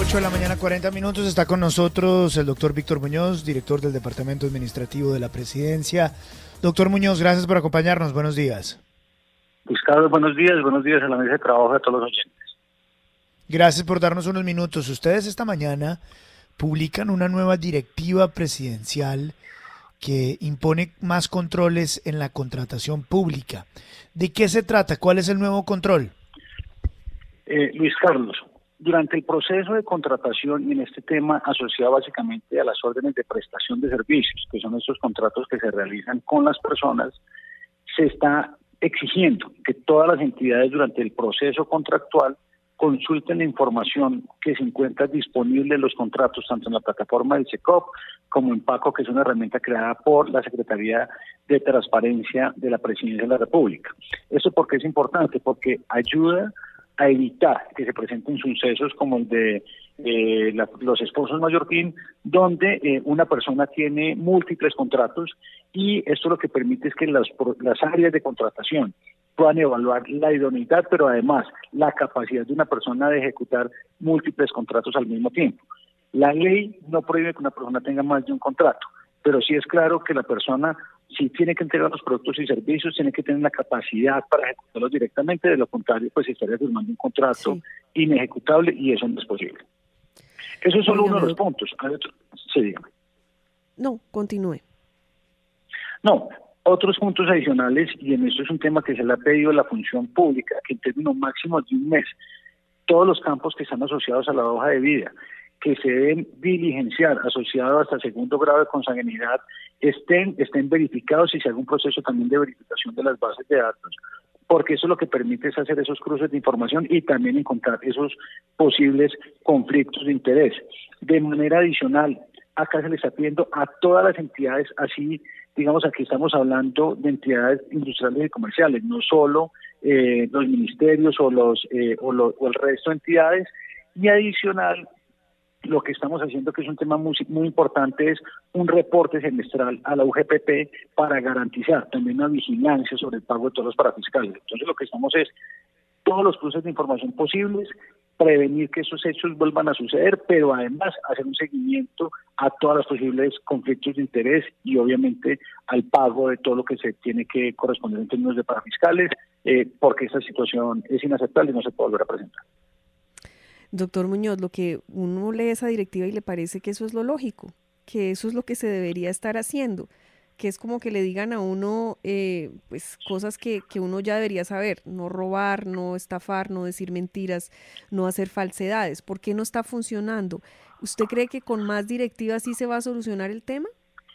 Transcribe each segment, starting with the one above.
8 de la mañana, 40 minutos. Está con nosotros el doctor Víctor Muñoz, director del Departamento Administrativo de la Presidencia. Doctor Muñoz, gracias por acompañarnos. Buenos días. Luis Carlos, buenos días a la mesa de trabajo, a todos los oyentes. Gracias por darnos unos minutos. Ustedes esta mañana publican una nueva directiva presidencial que impone más controles en la contratación pública. ¿De qué se trata? ¿Cuál es el nuevo control? Luis Carlos, durante el proceso de contratación y en este tema asociado básicamente a las órdenes de prestación de servicios, que son estos contratos que se realizan con las personas, se está exigiendo que todas las entidades durante el proceso contractual consulten la información que se encuentra disponible en los contratos, tanto en la plataforma del SECOP como en PACO, que es una herramienta creada por la Secretaría de Transparencia de la Presidencia de la República. ¿Esto por qué es importante? Porque ayuda a evitar que se presenten sucesos como el de los esposos Mallorquín, donde una persona tiene múltiples contratos, y esto lo que permite es que las áreas de contratación puedan evaluar la idoneidad, pero además la capacidad de una persona de ejecutar múltiples contratos al mismo tiempo. La ley no prohíbe que una persona tenga más de un contrato, pero sí es claro que la persona, si tiene que entregar los productos y servicios, tiene que tener la capacidad para ejecutarlos directamente. De lo contrario, pues estaría firmando un contrato inejecutable, y eso no es posible. Eso es solo uno de los puntos. Sí, dígame. No, continúe. No, otros puntos adicionales, y en esto es un tema que se le ha pedido a la función pública, que en términos máximos de un mes, todos los campos que están asociados a la hoja de vida, que se deben diligenciar asociados hasta segundo grado de consanguinidad, estén verificados, y se haga un proceso también de verificación de las bases de datos, porque eso lo que permite es hacer esos cruces de información y también encontrar esos posibles conflictos de interés. De manera adicional, acá se le está pidiendo a todas las entidades, así, digamos, aquí estamos hablando de entidades industriales y comerciales, no solo los ministerios o el resto de entidades, y adicional, lo que estamos haciendo, que es un tema muy importante, es un reporte semestral a la UGPP para garantizar también una vigilancia sobre el pago de todos los parafiscales. Entonces, lo que estamos es todos los cruces de información posibles, prevenir que esos hechos vuelvan a suceder, pero además hacer un seguimiento a todos los posibles conflictos de interés y obviamente al pago de todo lo que se tiene que corresponder en términos de parafiscales, porque esta situación es inaceptable y no se puede volver a presentar. Doctor Muñoz, lo que uno lee esa directiva y le parece que eso es lo lógico, que eso es lo que se debería estar haciendo, que es como que le digan a uno pues cosas que uno ya debería saber: no robar, no estafar, no decir mentiras, no hacer falsedades. ¿Por qué no está funcionando? ¿Usted cree que con más directivas sí se va a solucionar el tema?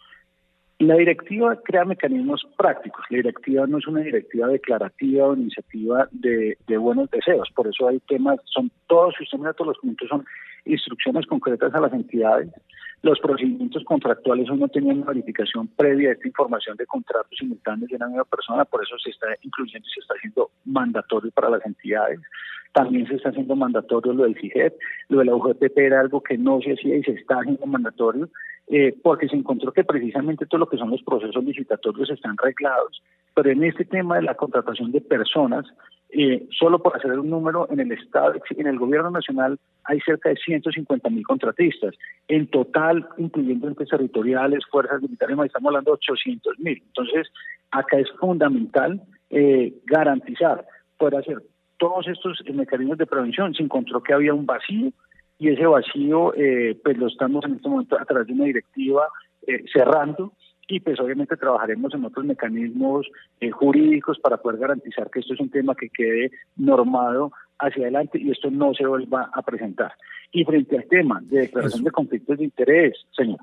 La directiva crea mecanismos prácticos. La directiva no es una directiva declarativa o iniciativa de buenos deseos. Por eso hay temas, son todos, si usted mira todos los puntos, son instrucciones concretas a las entidades. Los procedimientos contractuales, uno tenía una verificación previa de esta información de contratos simultáneos de una misma persona, por eso se está incluyendo y se está haciendo mandatorio para las entidades. También se está haciendo mandatorio lo del CIGEP, lo de la UGPP era algo que no se hacía y se está haciendo mandatorio, porque se encontró que precisamente todo lo que son los procesos licitatorios están reglados, pero en este tema de la contratación de personas, solo por hacer un número, en el Estado, en el Gobierno Nacional hay cerca de 150.000 contratistas. En total, incluyendo entes territoriales, fuerzas militares, estamos hablando de 800.000. Entonces, acá es fundamental garantizar, poder hacer todos estos mecanismos de prevención. Se encontró que había un vacío, y ese vacío pues lo estamos en este momento a través de una directiva cerrando, y pues obviamente trabajaremos en otros mecanismos jurídicos para poder garantizar que esto es un tema que quede normado hacia adelante y esto no se vuelva a presentar. Y frente al tema de declaración de conflictos de interés, señor.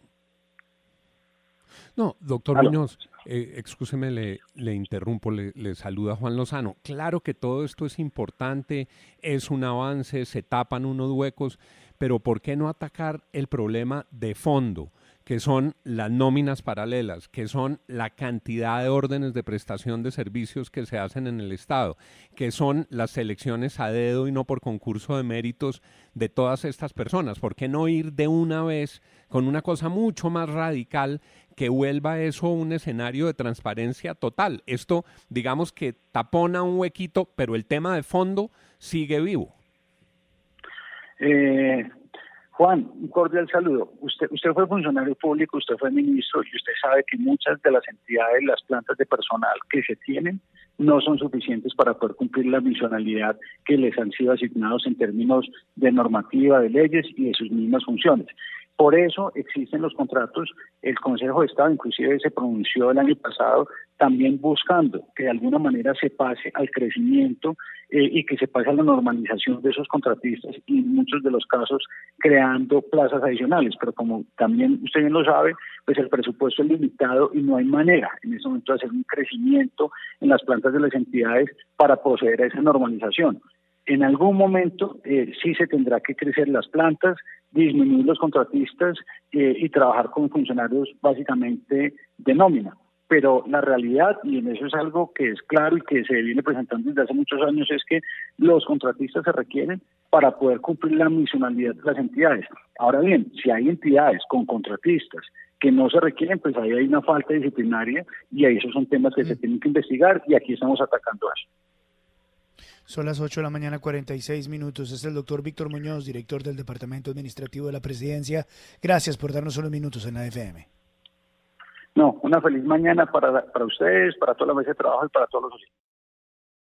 No, doctor Muñoz, excúseme, le interrumpo, le saluda Juan Lozano. Claro que todo esto es importante, es un avance, se tapan unos huecos, pero ¿por qué no atacar el problema de fondo, que son las nóminas paralelas, que son la cantidad de órdenes de prestación de servicios que se hacen en el Estado, que son las selecciones a dedo y no por concurso de méritos de todas estas personas? ¿Por qué no ir de una vez con una cosa mucho más radical que vuelva eso un escenario de transparencia total? Esto, digamos que tapona un huequito, pero el tema de fondo sigue vivo. Juan, un cordial saludo. Usted fue funcionario público, usted fue ministro y usted sabe que muchas de las entidades, las plantas de personal que se tienen, no son suficientes para poder cumplir la misionalidad que les han sido asignados en términos de normativa, de leyes y de sus mismas funciones. Por eso existen los contratos. El Consejo de Estado inclusive se pronunció el año pasado también buscando que de alguna manera se pase al crecimiento y que se pase a la normalización de esos contratistas y en muchos de los casos creando plazas adicionales. Pero como también usted bien lo sabe, pues el presupuesto es limitado y no hay manera en ese momento de hacer un crecimiento en las plantas de las entidades para proceder a esa normalización. En algún momento sí se tendrá que crecer las plantas, disminuir los contratistas y trabajar con funcionarios básicamente de nómina. Pero la realidad, y en eso es algo que es claro y que se viene presentando desde hace muchos años, es que los contratistas se requieren para poder cumplir la misionalidad de las entidades. Ahora bien, si hay entidades con contratistas que no se requieren, pues ahí hay una falta disciplinaria y ahí esos son temas que se tienen que investigar y aquí estamos atacando eso. Son las 8 de la mañana, 46 minutos. Es el doctor Víctor Muñoz, director del Departamento Administrativo de la Presidencia. Gracias por darnos unos minutos en la FM. No, una feliz mañana para ustedes, para toda la mesa de trabajo y para todos los oyentes.